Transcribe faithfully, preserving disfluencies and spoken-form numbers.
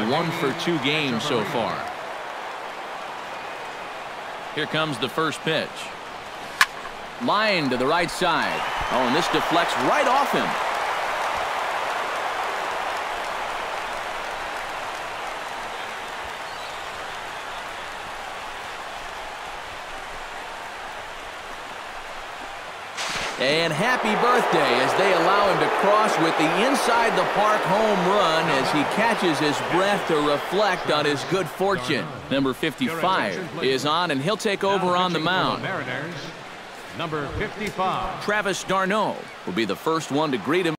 one for two games so far. Here comes the first pitch. Line to the right side. Oh, and this deflects right off him. And happy birthday as they allow him to cross with the inside the park home run as he catches his breath to reflect on his good fortune. Number fifty-five is on, and he'll take over on the mound. Number fifty-five. Travis d'Arnaud will be the first one to greet him.